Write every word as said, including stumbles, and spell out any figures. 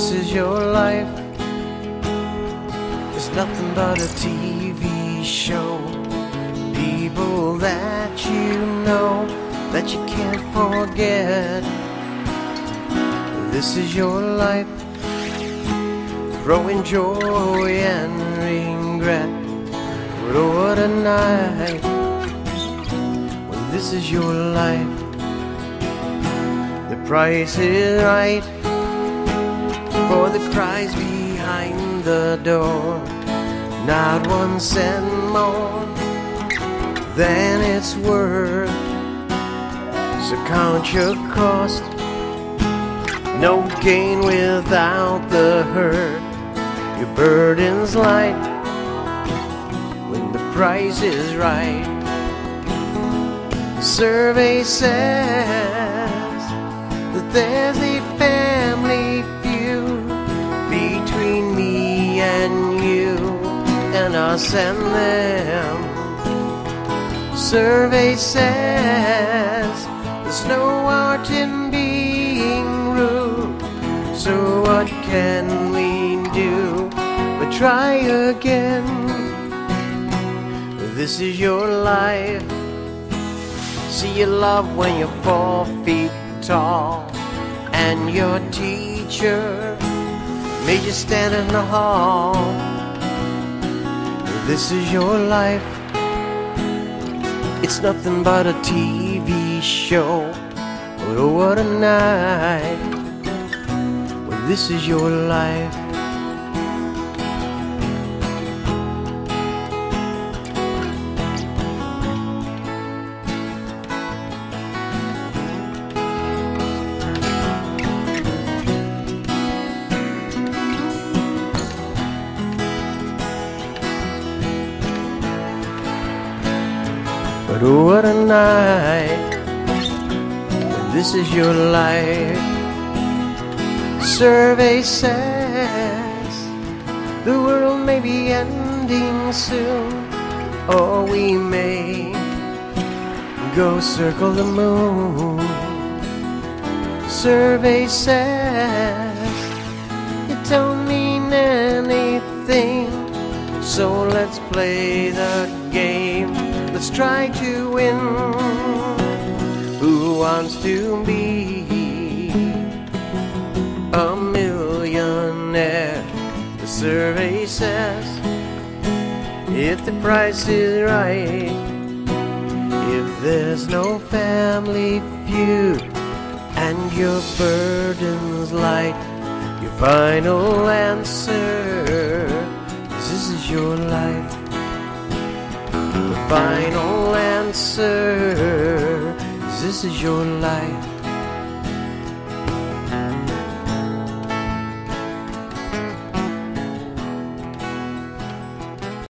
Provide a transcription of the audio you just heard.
this is your life. It's nothing but a T V show. People that you know, that you can't forget. This is your life, throwing joy and regret. But oh, what a night, well, this is your life. The price is right for the prize behind the door. Not one cent more than it's worth. So count your cost. No gain without the hurt. Your burden's light when the price is right. Survey says that there's a family feud between me and you and us and them. Survey says there's no art in being rude. So what can we do but try again? This is your life. See your love when you're four feet tall, and your teacher made you stand in the hall. This is your life. It's nothing but a T V show. But oh, what a night. Well, this is your life. But oh, what a night, when this is your life. Survey says the world may be ending soon, or we may go circle the moon. Survey says it don't mean anything, so let's play the game. Let's try to win. Who wants to be a millionaire? The survey says if the price is right, if there's no family feud and your burden's light, your final answer is this is your life. The final answer is this is your life.